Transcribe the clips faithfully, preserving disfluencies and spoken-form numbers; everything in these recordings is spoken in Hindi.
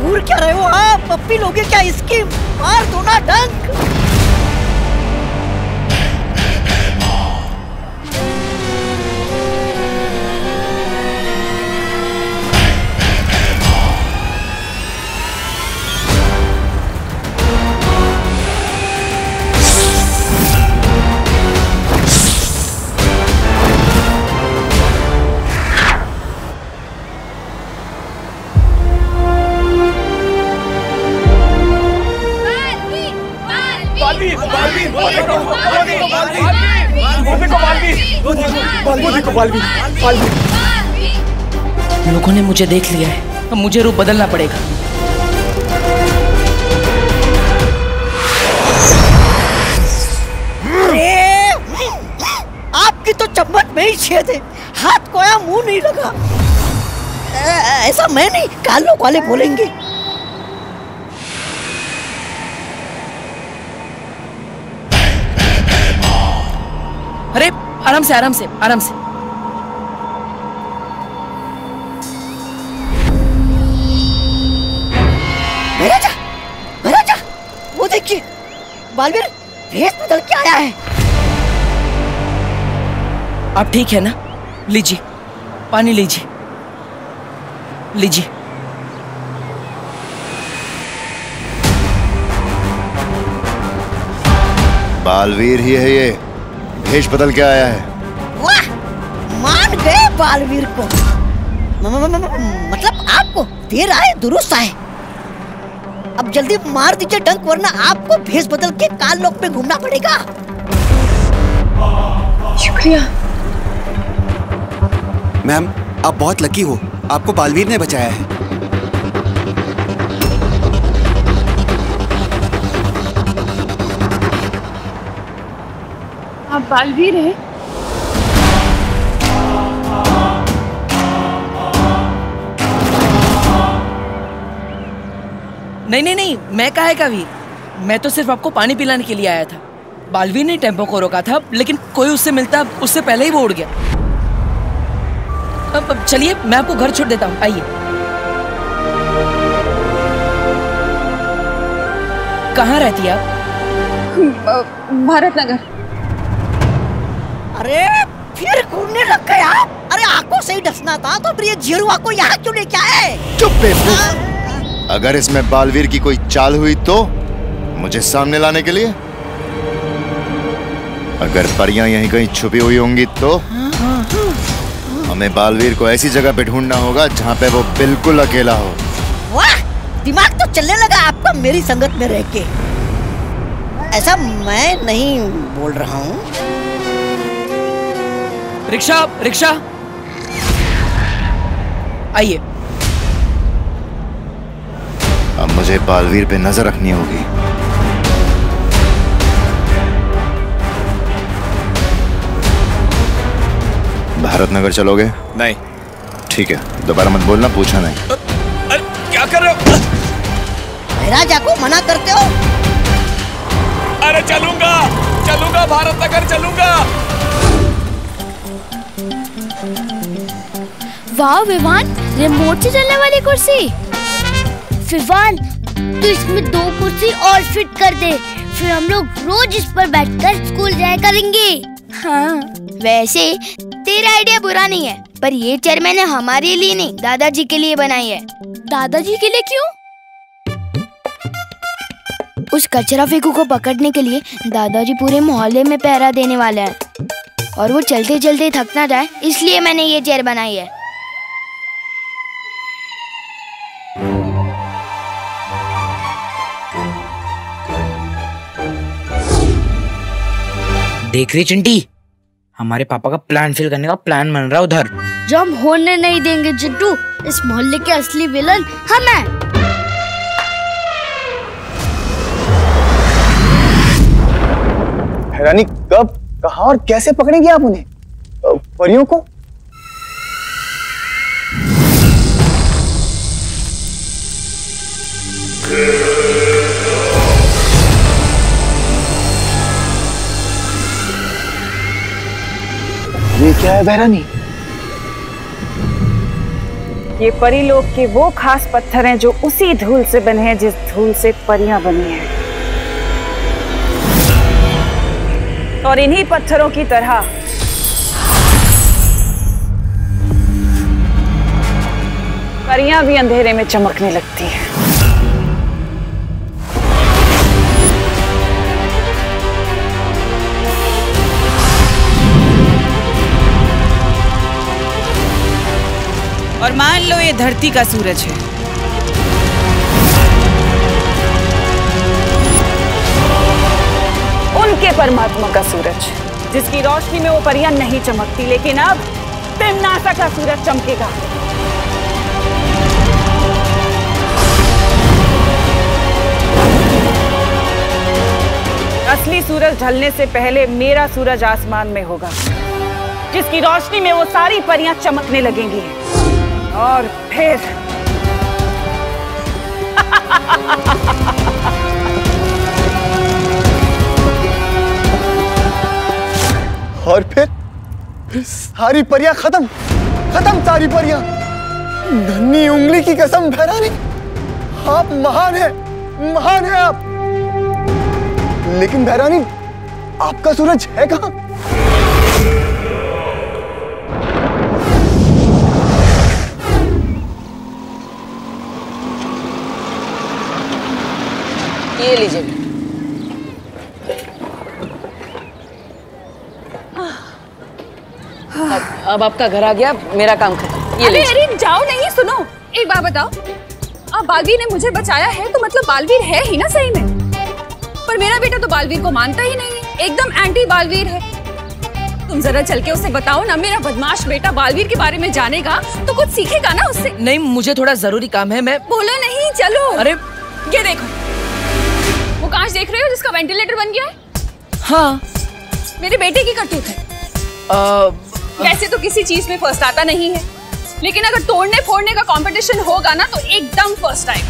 घूर क्या रहे हो आप? पप्पी लोगे क्या इसकी? मार दो ना डंक। लोगों ने मुझे देख लिया है, अब मुझे रूप बदलना पड़ेगा। आपकी तो चम्मच में ही छेद है, हाथ कोया मुंह नहीं लगा। ऐसा मैं नहीं, कालों वाले बोलेंगे। अरे आराम से आराम से आराम से। महाराजा, महाराजा, वो देखिए, बालवीर भेष बदल के आया है। आप ठीक है ना? लीजिए, पानी लीजिए, लीजिए। बालवीर ही है ये, भेष बदल के आया है। वाह, मान गए बालवीर को। म, म, म, म, मतलब आपको देर आए दुरुस्त आए। अब जल्दी मार दीजिए डंक, वरना आपको भेष बदल के काल लोक में घूमना पड़ेगा। शुक्रिया मैम, आप बहुत लकी हो, आपको बालवीर ने बचाया है। आप बालवीर हैं? नहीं नहीं नहीं, मैं काहे का वीर? मैं तो सिर्फ आपको पानी पिलाने के लिए आया था। बालवीर ने टेम्पो को रोका था, लेकिन कोई उससे मिलता उससे पहले ही वो उड़ गया। अब, अब चलिए, मैं आपको घर छोड़ देता हूँ, आइए। कहाँ रहती है आप? भारत नगर। अरे फिर घूमने लग गए आप? अरे आंखों से ही डसना था तो फिर ये जीरुआ को यहाँ क्यों लेके आए? चुप बेवकूफ। अगर इसमें बालवीर की कोई चाल हुई तो मुझे सामने लाने के लिए? अगर परियां यहीं कहीं छुपी हुई होंगी तो हमें बालवीर को ऐसी जगह पे ढूंढना होगा जहाँ पे वो बिल्कुल अकेला हो। वाह, दिमाग तो चलने लगा आपका मेरी संगत में रह के। ऐसा मैं नहीं बोल रहा हूँ। रिक्शा, रिक्शा, आइए। अब मुझे बालवीर पे नजर रखनी होगी। भारत नगर चलोगे? नहीं। ठीक है, दोबारा मत बोलना, पूछा नहीं। अरे क्या कर रहे हो? राजा को मना करते हो? अरे चलूंगा, चलूंगा, भारत नगर चलूंगा। वाह विवान, रिमोट से चलने वाली कुर्सी। विवान, तू इसमें दो कुर्सी और फिट कर दे, फिर हम लोग रोज इस पर बैठकर स्कूल जाया करेंगे। हाँ, वैसे तेरा आइडिया बुरा नहीं है, पर ये चेयर मैंने हमारे लिए नहीं, दादाजी के लिए बनाई है। दादाजी के लिए क्यों? उस कचरा फेंकू को पकड़ने के लिए दादाजी पूरे मोहल्ले में पहरा देने वाले हैं, और वो चलते चलते थक ना जाए, इसलिए मैंने ये चेयर बनाई है। देख रही चिंटी, हमारे पापा का प्लान फेल करने का प्लान बन रहा है उधर। जो हम होने नहीं देंगे चिट्टू, इस मोहल्ले के असली विलन हम हैं। हैरानी, कब, कहाँ और कैसे पकड़ेंगे आप उन्हें, परियों को? ये क्या है बहरानी? ये परी लोग के वो खास पत्थर हैं जो उसी धूल से बने हैं जिस धूल से परियां बनी हैं। और इन्हीं पत्थरों की तरह परियां भी अंधेरे में चमकने लगती हैं। और मान लो ये धरती का सूरज है, उनके परमात्मा का सूरज, जिसकी रोशनी में वो परियां नहीं चमकती, लेकिन अब तिम्नासा का सूरज चमकेगा। असली सूरज ढलने से पहले मेरा सूरज आसमान में होगा, जिसकी रोशनी में वो सारी परियां चमकने लगेंगी। और फिर और फिर सारी परियां खत्म, खत्म सारी परियां। नन्ही उंगली की कसम भैरानी, आप महान हैं, महान हैं आप। लेकिन भैरानी, आपका सूरज है कहां? ये लीजिए। अब, अब आपका घर आ गया, मेरा काम खत्म। ये अरे अरे जाओ नहीं, सुनो एक बात बताओ, अब बालवीर ने मुझे बचाया है तो मतलब बालवीर है ही ना सही में। पर मेरा बेटा तो बालवीर को मानता ही नहीं है, एकदम एंटी बालवीर है। तुम जरा चल के उसे बताओ ना, मेरा बदमाश बेटा बालवीर के बारे में जानेगा तो कुछ सीखेगा ना उससे। नहीं, मुझे थोड़ा जरूरी काम है, मैं। बोलो नहीं, चलो। अरे ये देखो, वो कांच देख रहे हो जिसका वेंटिलेटर बन गया है? हाँ, मेरे बेटे की करतूत है। आ, वैसे तो किसी चीज में फर्स्ट आता नहीं है, लेकिन अगर तोड़ने फोड़ने का कंपटीशन होगा ना तो एकदम फर्स्ट आएगा।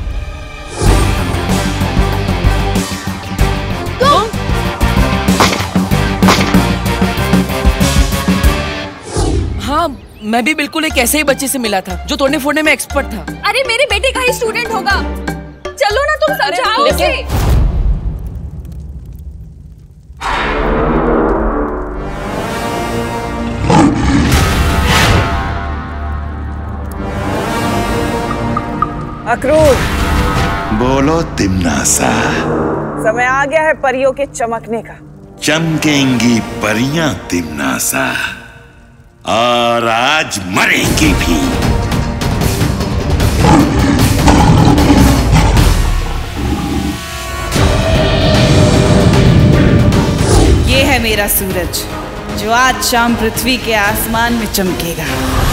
तुम? हाँ, मैं भी बिल्कुल एक ऐसे ही बच्चे से मिला था जो तोड़ने फोड़ने में एक्सपर्ट था। अरे मेरे बेटे का ही स्टूडेंट होगा। चलो ना, तुम समझाओ उसे। अक्रूर, बोलो तिम्नासा। समय आ गया है परियों के चमकने का। चमकेंगी परियां तिम्नासा, और आज मरेंगी भी। ये है मेरा सूरज, जो आज शाम पृथ्वी के आसमान में चमकेगा।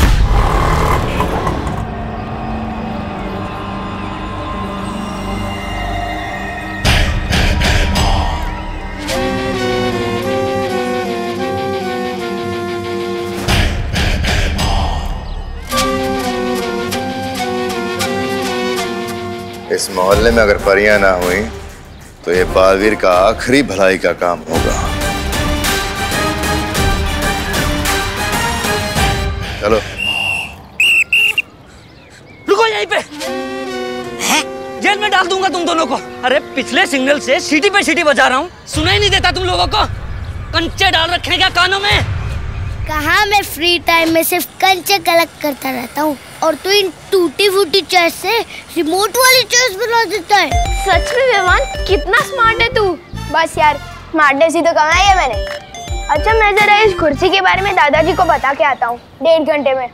इस मोहल्ले में अगर परियां ना हुई तो ये बालवीर का आखिरी भलाई का काम होगा। चलो। रुको यहीं पे। जेल में डाल दूंगा तुम दोनों को। अरे पिछले सिग्नल से सीटी पे सीटी बजा रहा हूँ, सुनाई नहीं देता तुम लोगों को? कंचे डाल रखे क्या कानों में? कहाँ, मैं फ्री टाइम में सिर्फ कंचे कलेक्ट करता रहता हूँ, और तू इन टूटी फूटी चेस से रिमोट वाली चेस बना देता है। सच में विवान, कितना स्मार्ट है तू। बस यार, स्मार्टनेस ही तो कमाई है मैंने। अच्छा, मैं जरा इस कुर्सी के बारे में दादाजी को बता के आता हूँ डेढ़ घंटे में।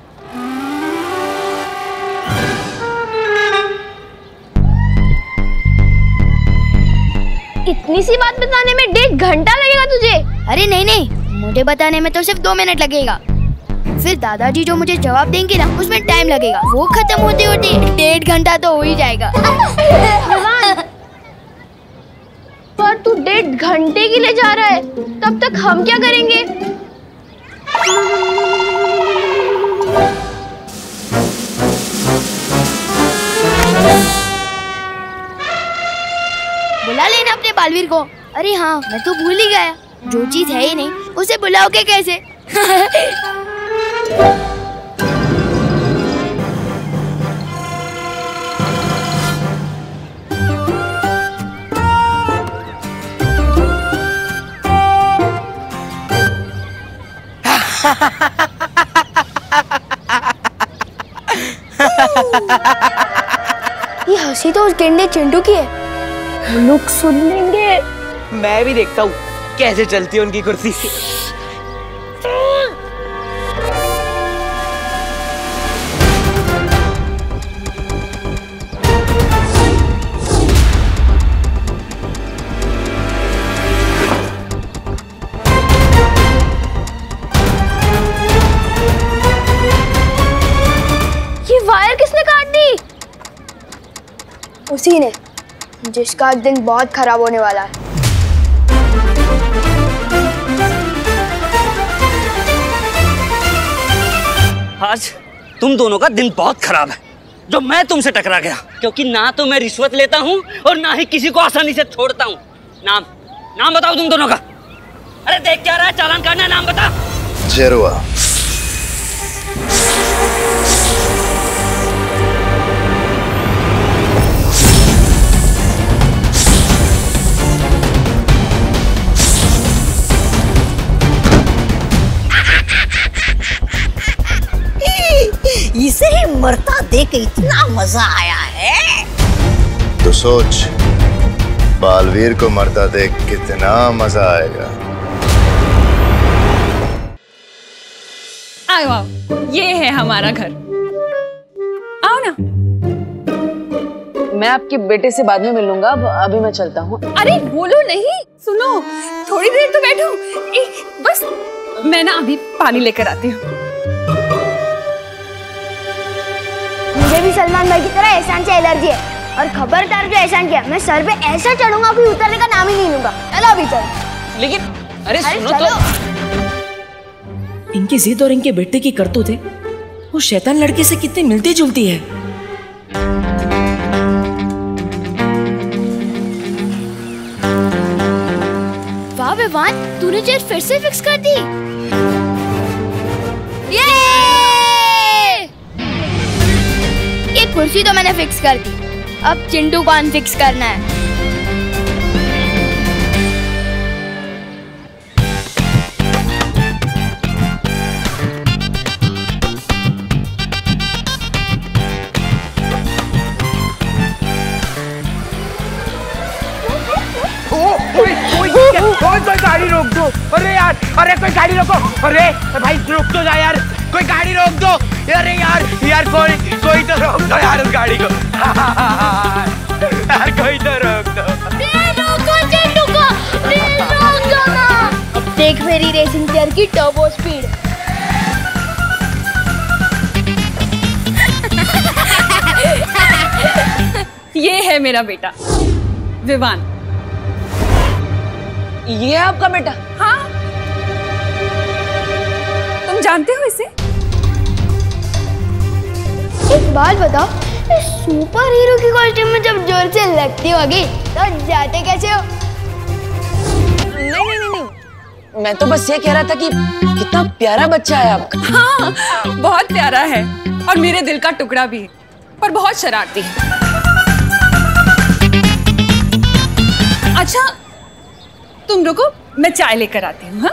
इतनी सी बात बताने में डेढ़ घंटा लगेगा तुझे? अरे नहीं नहीं, मुझे बताने में तो सिर्फ दो मिनट लगेगा। फिर दादाजी जो मुझे जवाब देंगे ना, उसमें टाइम लगेगा। वो खत्म होते होते डेढ़ घंटा तो हो ही जाएगा। पर तू डेढ़ घंटे के लिए जा रहा है, तब तक हम क्या करेंगे? बुला लेना अपने बालवीर को। अरे हाँ, मैं तो भूल ही गया, जो चीज है ही नहीं उसे बुलाओगे कैसे? ये हंसी तो उस गेंडे चिंटू की है, वो लोग सुन लेंगे। मैं भी देखता हूँ कैसे चलती है उनकी कुर्सी। ये वायर किसने काट दी? उसी ने, जिसका दिन बहुत खराब होने वाला है। आज तुम दोनों का दिन बहुत खराब है, जो मैं तुमसे टकरा गया, क्योंकि ना तो मैं रिश्वत लेता हूँ और ना ही किसी को आसानी से छोड़ता हूँ। नाम नाम बताओ तुम दोनों का। अरे देख क्या रहा है, चालान काटना है, नाम बता। जेरुआ। इसे ही मरता देख इतना मजा आया है। तो सोच, बालवीर को मरता देख कितना मजा आएगा। आओ आओ, ये है हमारा घर। आओ ना। मैं आपके बेटे से बाद में मिल लूंगा, अब अभी मैं चलता हूँ। अरे बोलो नहीं, सुनो, थोड़ी देर तो बैठो। एक बस मैं ना अभी पानी लेकर आती हूँ। मुझे भी सलमान भाई की तरह एहसान से एलर्जी है, और खबरदार जो एहसान किया मैं सर पे ऐसा चढ़ूंगा कि उतरने का नाम ही नहीं लूंगा। चलो अभी चलो। लेकिन अरे, अरे सुनो तो। इनकी जिद और इनके बेटे की करतूतें वो शैतान लड़के से कितनी मिलती जुलती है। वाह विवान, तूने चेयर फिर से फिक्स कर दी। ये ये कुर्सी तो मैंने फिक्स कर दी, अब चिंटू को अनफिक्स करना है। कोई कोई गाड़ी रोक दो। अरे यार, अरे कोई गाड़ी रोको। अरे भाई रोक तो जा यार, कोई गाड़ी रोक दो। अरे यार यार कोई कोई तो रोक दो यार उस गाड़ी को। यार कोई तो रोक दो। रोको चिंटू को, प्लीज रोक दो ना। अब देख मेरी रेसिंग चेयर की टर्बो स्पीड। ये है मेरा बेटा विवान। ये है आपका बेटा? हाँ, तुम जानते हो इसे? एक बात बताओ, इस सुपर हीरो की कॉस्ट्यूम में जब जोर से लगती होगी तो जाते कैसे हो? नहीं नहीं नहीं नहीं, मैं तो बस ये कह रहा था कि कितना प्यारा बच्चा है आपका। हाँ, बहुत प्यारा है और मेरे दिल का टुकड़ा भी है, पर बहुत शरारती है। अच्छा तुम रुको, मैं चाय लेकर आती हूँ। हाँ,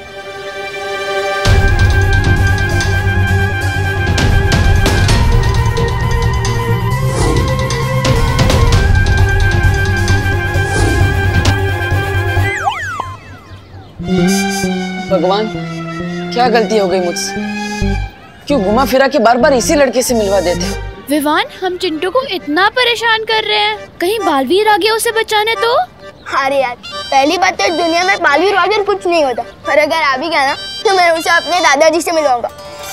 भगवान, क्या गलती हो गई मुझसे? क्यों घुमा फिरा के बार बार इसी लड़के से मिलवा देते हो? विवान, हम चिंटू को इतना परेशान कर रहे हैं, कहीं बालवीर आ गया उसे बचाने तो? अरे यार, पहली बात तो दुनिया में बालवीर वालवीर कुछ नहीं होता, और अगर आ भी गया ना तो मैं उसे अपने दादाजी से मिलवाऊंगा।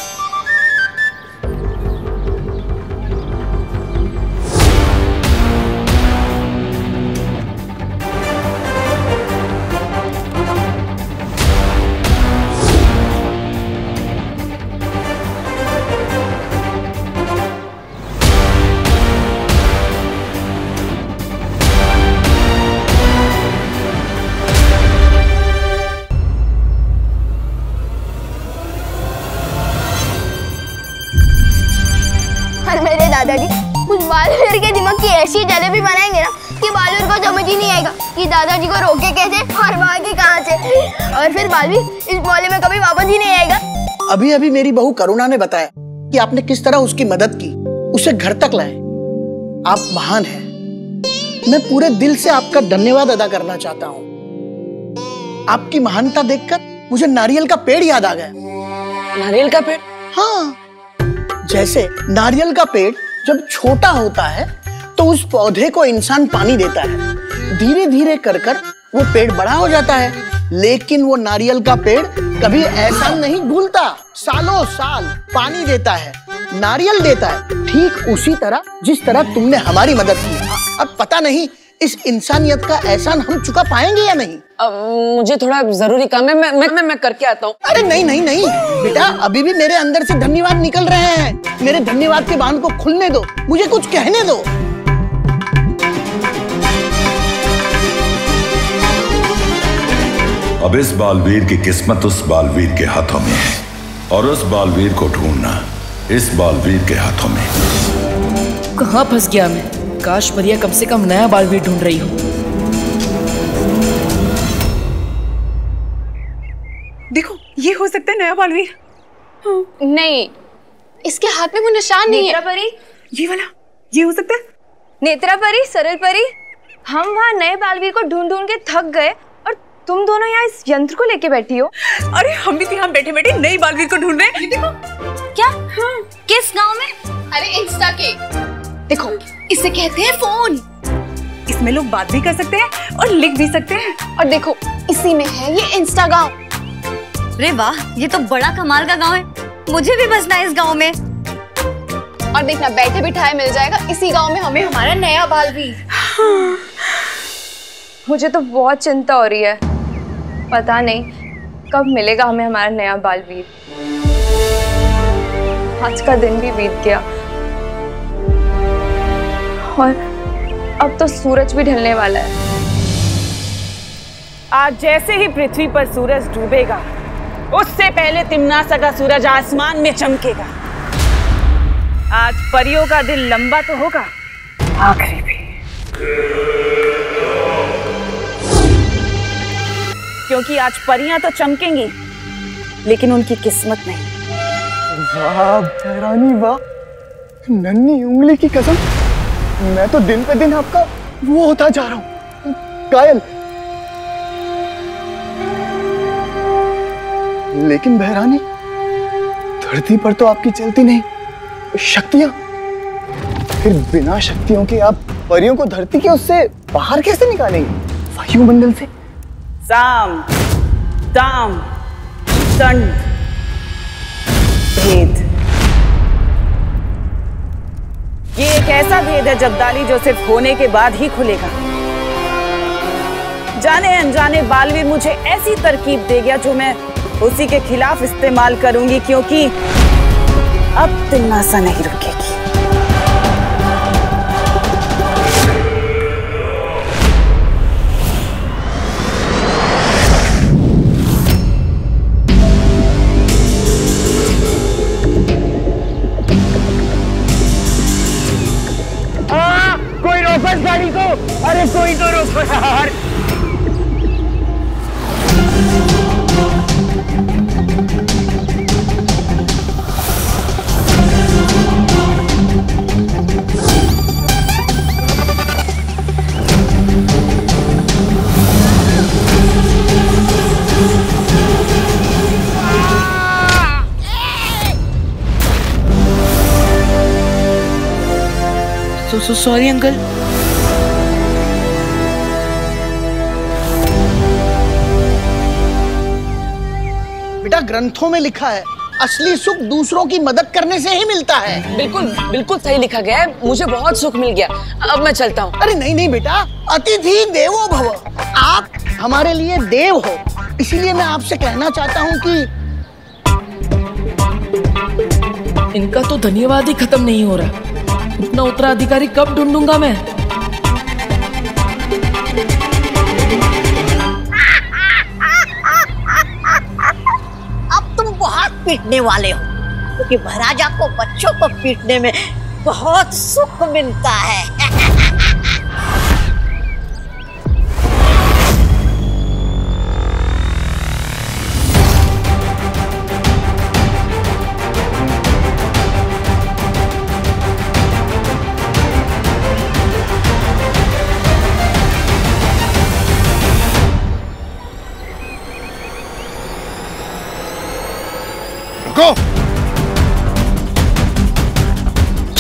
दादाजी उस बालवीर के दिमाग की ऐसी जलेबी बनाएंगे ना कि बालवीर को समझ ही नहीं आएगा कि दादाजी को रोके कैसे और भागे कहाँ से, और फिर बालवीर इस मोहल्ले में कभी वापस ही नहीं आएगा। अभी अभी मेरी बहू करुणा ने बताया कि आपने किस तरह उसकी मदद की, उसे घर तक लाए। आप महान हैं। मैं पूरे दिल से आपका धन्यवाद अदा करना चाहता हूँ। आपकी महानता देखकर मुझे नारियल का पेड़ याद आ गया। नारियल का पेड़? हाँ, जैसे नारियल का पेड़ जब छोटा होता है तो उस पौधे को इंसान पानी देता है, धीरे धीरे कर कर वो पेड़ बड़ा हो जाता है। लेकिन वो नारियल का पेड़ कभी एहसान नहीं भूलता, सालों साल पानी देता है, नारियल देता है, ठीक उसी तरह जिस तरह तुमने हमारी मदद की। अब पता नहीं इस इंसानियत का एहसान हम चुका पाएंगे या नहीं। अब मुझे थोड़ा जरूरी काम है, मैं मैं मैं, मैं करके आता हूँ। अरे नहीं नहीं नहीं बेटा, अभी भी मेरे अंदर से धन्यवाद निकल रहे हैं। मेरे धन्यवाद के बांध को खुलने दो, मुझे कुछ कहने दो। अब इस बालवीर की किस्मत उस बालवीर के हाथों में है और उस बालवीर को ढूंढना इस बालवीर के हाथों में। कहाँ फंस गया मैं? काश परिया कम से कम नया बालवीर ढूंढ रही हो। देखो, ये हो सकता है नया बालवीर। हाँ। नहीं, इसके हाथ में वो निशान नहीं है। नेत्रा परी, ये वाला, ये हो सकता है। नेत्रा परी, सरल परी, हम वहाँ नए बालवीर को ढूंढ ढूंढ के थक गए और तुम दोनों यहाँ इस यंत्र को लेके बैठी हो। अरे हम भी यहाँ बैठे बैठे नई बालवीर को ढूंढ रहे हैं। देखो क्या? हाँ। किस गांव में? अरे इंस्टा के। देखो, इसे कहते हैं फोन। इसमें लोग बात भी कर सकते हैं और लिख भी सकते हैं। और देखो, इसी में है ये इंस्टा गांव। अरे वाह, ये तो बड़ा कमाल का गांव है। मुझे भी बसना है इस गांव में। और देखना, बैठे बिठाए मिल जाएगा इसी गांव में हमें हमारा नया बालवीर। हाँ। मुझे तो बहुत चिंता हो रही है। पता नहीं कब मिलेगा हमें हमारा नया बालवीर। आज का दिन भी बीत गया और अब तो सूरज भी ढलने वाला है। आज जैसे ही पृथ्वी पर सूरज डूबेगा, उससे पहले तिम्नासा का सूरज आसमान में चमकेगा। आज परियों का दिन लंबा तो होगा, आखिरी भी। क्योंकि आज परियां तो चमकेंगी, लेकिन उनकी किस्मत नहीं। वाह भैरानी वाह, नन्ही उंगली की कसम, मैं तो दिन पे दिन आपका वो होता जा रहा हूँ, कायल। लेकिन भैरानी, धरती पर तो आपकी चलती नहीं शक्तियां, फिर बिना शक्तियों के आप परियों को धरती के उससे बाहर कैसे निकालेंगे, वायुमंडल से? साम, दाम, दंड, भेद। ये एक ऐसा भेद है जब्दाली जो सिर्फ होने के बाद ही खुलेगा। जाने अनजाने बालवीर मुझे ऐसी तरकीब दे गया जो मैं उसी के खिलाफ इस्तेमाल करूंगी, क्योंकि अब तिम्नासा नहीं रुकेगी। आ, कोई रोको इस गाड़ी को। अरे कोई तो रोको यार। So so sorry uncle. बेटा, ग्रंथों में लिखा है असली सुख दूसरों की मदद करने से ही मिलता है। बिल्कुल बिल्कुल सही लिखा गया है। मुझे बहुत सुख मिल गया। अब मैं चलता हूँ। अरे नहीं नहीं बेटा, अतिथि देवो भव। आप हमारे लिए देव हो, इसीलिए मैं आपसे कहना चाहता हूँ कि इनका तो धन्यवाद ही खत्म नहीं हो रहा। इतना उत्तराधिकारी कब ढूंढूंगा मैं? अब तुम बहुत पीटने वाले हो, क्योंकि महाराजा को बच्चों को पीटने में बहुत सुख मिलता है।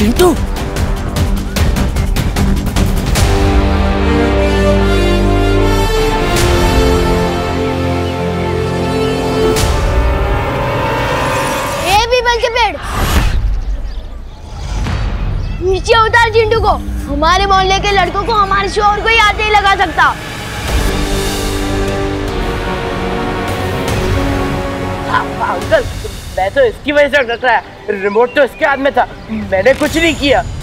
चिंटू के पेड़ नीचे उतार चिंटू को। हमारे मोहल्ले के लड़कों को हमारे शोर को ही हाथ नहीं लगा सकता। अंकल मैं तो इसकी वजह से डर रहा है, रिमोट तो इसके हाथ में था, मैंने कुछ नहीं किया।